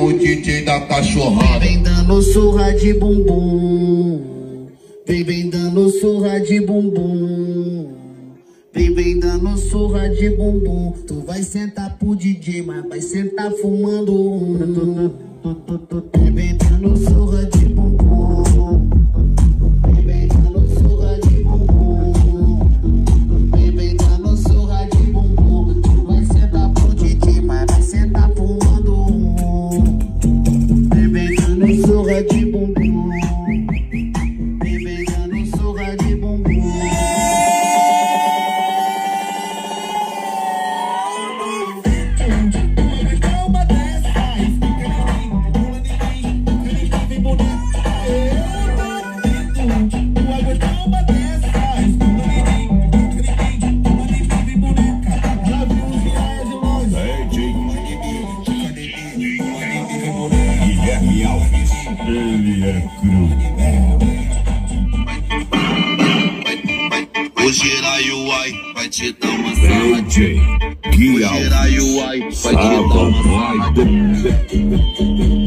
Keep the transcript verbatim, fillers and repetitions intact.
o D J da cachorrada. Vem dando surra de bumbum, vem vem dando surra de bumbum, vem vem dando surra de bumbum. Tu vai sentar pro D J, mas vai sentar fumando um. Vem vem dando surra de bumbum, vem vem dando surra de bumbum, vem vem dando surra de bumbum. Tu vai sentar pro D J, mas vai sentar fumando um. Vem vem dando surra de bumbum, vem vem dando surra de bumbum. Ele é cru. O Jiraiuai vai te dar uma sarra. D J Gui O Jiraiuai vai te dar uma sarra.